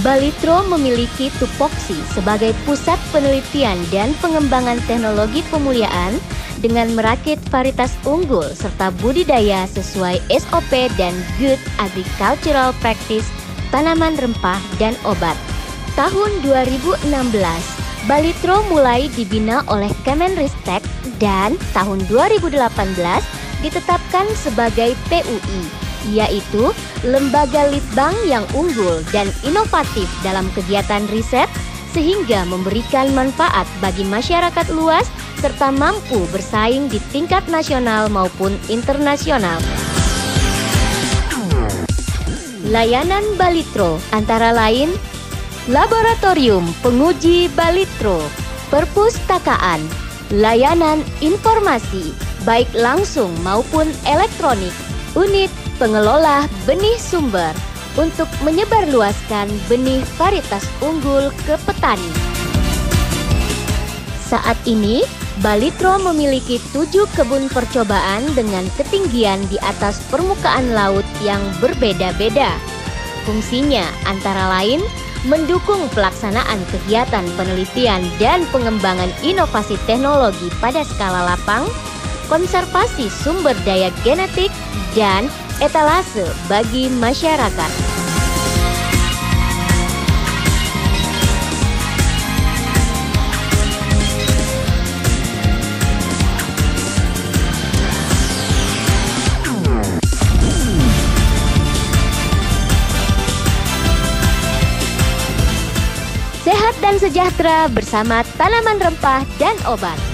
Balitro memiliki tupoksi sebagai pusat penelitian dan pengembangan teknologi pemuliaan dengan merakit varietas unggul serta budidaya sesuai SOP dan Good Agricultural Practice tanaman rempah dan obat. Tahun 2016, Balitro mulai dibina oleh Kemenristek dan tahun 2018 ditetapkan sebagai PUI, yaitu lembaga litbang yang unggul dan inovatif dalam kegiatan riset sehingga memberikan manfaat bagi masyarakat luas serta mampu bersaing di tingkat nasional maupun internasional. Layanan Balitro antara lain Laboratorium Penguji Balitro, Perpustakaan, layanan informasi baik langsung maupun elektronik, unit pengelola benih sumber untuk menyebarluaskan benih varietas unggul ke petani. Saat ini, Balitro memiliki 7 kebun percobaan dengan ketinggian di atas permukaan laut yang berbeda-beda. Fungsinya antara lain mendukung pelaksanaan kegiatan penelitian dan pengembangan inovasi teknologi pada skala lapang, konservasi sumber daya genetik, dan etalase bagi masyarakat. Sehat dan sejahtera bersama tanaman rempah dan obat.